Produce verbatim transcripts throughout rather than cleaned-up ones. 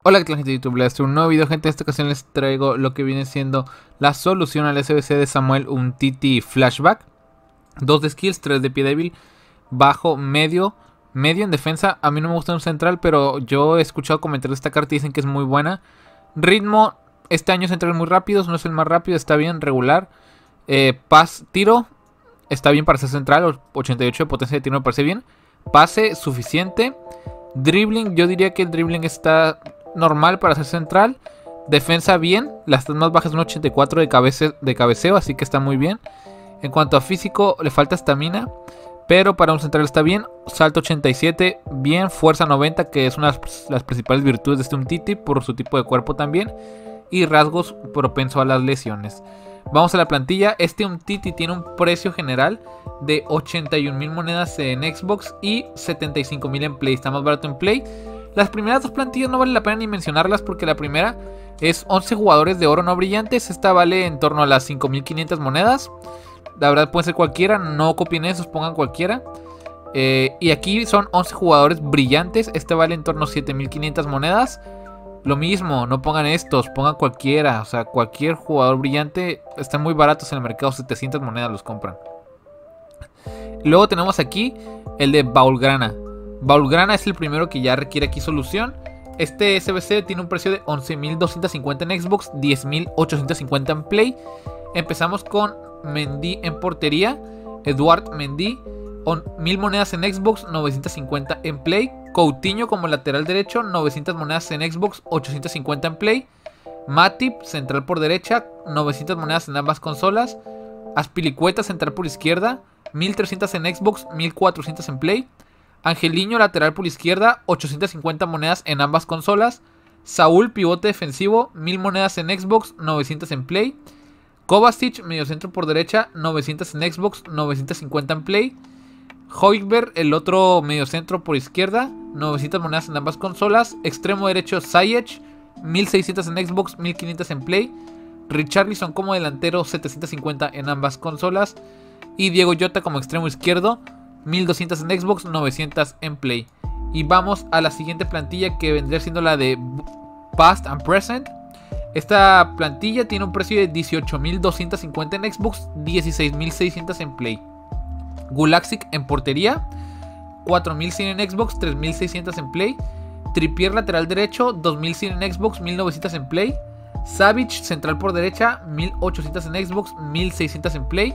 Hola, ¿qué tal, gente de YouTube? Les traigo un nuevo video, gente. En esta ocasión les traigo lo que viene siendo la solución al S B C de Samuel Umtiti Flashback. Dos de skills, tres de pie débil, bajo, medio, medio en defensa. A mí no me gusta un central, pero yo he escuchado comentarios de esta carta y dicen que es muy buena. Ritmo, este año central muy rápidos, no es el más rápido, está bien, regular. Eh, pas, tiro, está bien para ser central, ochenta y ocho de potencia de tiro me parece bien. Pase, suficiente. Dribbling, yo diría que el dribbling está normal para ser central. Defensa bien, las más bajas son ochenta y cuatro de, cabece de cabeceo, así que está muy bien. En cuanto a físico, le falta estamina, pero para un central está bien. Salto ochenta y siete, bien. Fuerza noventa, que es una de las principales virtudes de este Umtiti por su tipo de cuerpo también. Y rasgos propenso a las lesiones. Vamos a la plantilla. Este Umtiti tiene un precio general de ochenta y un mil monedas en Xbox y setenta y cinco mil en Play. Está más barato en Play. Las primeras dos plantillas no vale la pena ni mencionarlas, porque la primera es once jugadores de oro no brillantes. Esta vale en torno a las cinco mil quinientas monedas. La verdad puede ser cualquiera, no copien esos, pongan cualquiera. Eh, y aquí son once jugadores brillantes. Este vale en torno a siete mil quinientas monedas. Lo mismo, no pongan estos, pongan cualquiera. O sea, cualquier jugador brillante. Están muy baratos en el mercado, setecientas monedas los compran. Luego tenemos aquí el de Baulgrana. Baulgrana es el primero que ya requiere aquí solución. Este S B C tiene un precio de once mil doscientos cincuenta en Xbox, diez mil ochocientos cincuenta en Play. Empezamos con Mendy en portería, Eduard Mendy, mil monedas en Xbox, novecientos cincuenta en Play. Coutinho como lateral derecho, novecientas monedas en Xbox, ochocientos cincuenta en Play. Matip, central por derecha, novecientas monedas en ambas consolas. Azpilicueta, central por izquierda, mil trescientas en Xbox, mil cuatrocientos en Play. Angeliño, lateral por izquierda, ochocientas cincuenta monedas en ambas consolas. Saúl, pivote defensivo, mil monedas en Xbox, novecientas en Play. Kovacic, mediocentro por derecha, novecientas en Xbox, novecientos cincuenta en Play. Højbjerg, el otro mediocentro por izquierda, novecientas monedas en ambas consolas. Extremo derecho, Ziyech, mil seiscientas en Xbox, mil quinientas en Play. Richarlison como delantero, setecientos cincuenta en ambas consolas. Y Diego Jota como extremo izquierdo, mil doscientas en Xbox, novecientas en Play. Y vamos a la siguiente plantilla, que vendría siendo la de Past and Present. Esta plantilla tiene un precio de dieciocho mil doscientos cincuenta en Xbox, dieciséis mil seiscientos en Play. Gulaxic en portería, cuatro mil cien en Xbox, tres mil seiscientos en Play. Trippier lateral derecho, dos mil cien en Xbox, mil novecientos en Play. Savic central por derecha, mil ochocientos en Xbox, mil seiscientos en Play.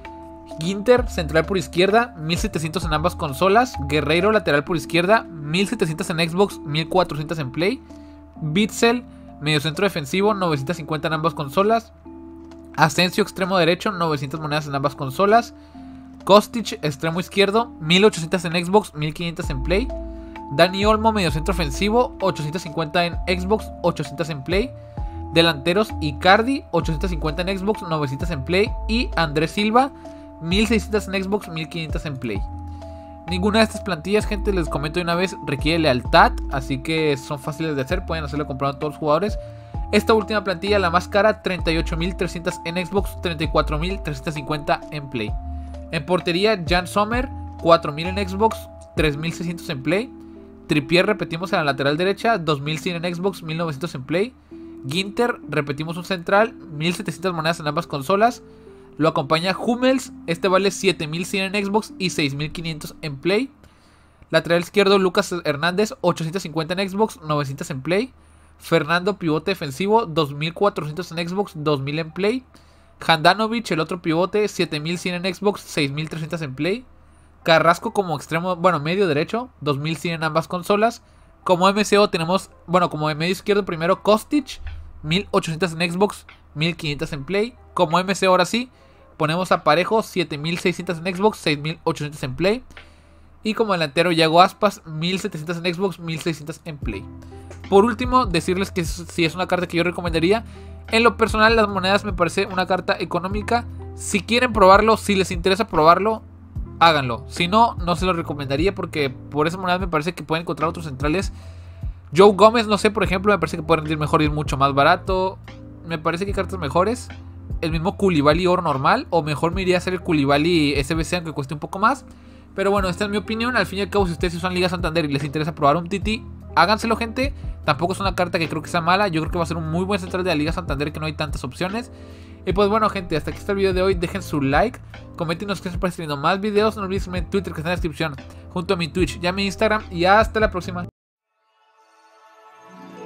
Ginter, central por izquierda, mil setecientos en ambas consolas. Guerreiro, lateral por izquierda, mil setecientos en Xbox, mil cuatrocientos en Play. Bitzel, mediocentro defensivo, novecientos cincuenta en ambas consolas. Asensio, extremo derecho, novecientas monedas en ambas consolas. Kostic, extremo izquierdo, mil ochocientos en Xbox, mil quinientos en Play. Dani Olmo, mediocentro ofensivo, ochocientos cincuenta en Xbox, ochocientos en Play. Delanteros, Icardi, ochocientos cincuenta en Xbox, novecientos en Play. Y Andrés Silva, mil seiscientos en Xbox, mil quinientos en Play. Ninguna de estas plantillas, gente, les comento de una vez, requiere lealtad, así que son fáciles de hacer, pueden hacerlo comprando a todos los jugadores. Esta última plantilla, la más cara, treinta y ocho mil trescientos en Xbox, treinta y cuatro mil trescientos cincuenta en Play. En portería, Jan Sommer, cuatro mil en Xbox, tres mil seiscientos en Play. Trippier, repetimos en la lateral derecha, dos mil cien en Xbox, mil novecientos en Play. Ginter, repetimos un central, mil setecientas monedas en ambas consolas. Lo acompaña Hummels, este vale siete mil cien en Xbox y seis mil quinientos en Play. Lateral izquierdo, Lucas Hernández, ochocientos cincuenta en Xbox, novecientos en Play. Fernando, pivote defensivo, dos mil cuatrocientos en Xbox, dos mil en Play. Handanovic, el otro pivote, siete mil cien en Xbox, seis mil trescientos en Play. Carrasco como extremo, bueno, medio derecho, dos mil cien en ambas consolas. Como M C O tenemos, bueno, como de medio izquierdo primero Kostic, mil ochocientos en Xbox, mil quinientos en Play. Como M C O ahora sí, ponemos a Parejo, siete mil seiscientos en Xbox, seis mil ochocientos en Play. Y como delantero Yago Aspas, mil setecientos en Xbox, mil seiscientos en Play. Por último, decirles que si es una carta que yo recomendaría. En lo personal, las monedas me parece una carta económica. Si quieren probarlo, si les interesa probarlo, háganlo. Si no, no se lo recomendaría, porque por esas monedas me parece que pueden encontrar otros centrales. Joe Gómez, no sé, por ejemplo, me parece que puede rendir mejor y ir mucho más barato. Me parece que hay cartas mejores. El mismo Koulibaly oro normal, o mejor me iría a hacer el Koulibaly S B C, aunque cueste un poco más. Pero bueno, esta es mi opinión. Al fin y al cabo, si ustedes usan Liga Santander y les interesa probar un Titi, háganselo, gente. Tampoco es una carta que creo que sea mala. Yo creo que va a ser un muy buen central de la Liga Santander, que no hay tantas opciones. Y pues bueno, gente, hasta aquí está el video de hoy. Dejen su like, coméntenos que están teniendo más videos. No olviden seguirme en Twitter, que está en la descripción, junto a mi Twitch y a mi Instagram. Y hasta la próxima.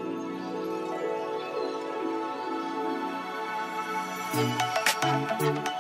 Thank you.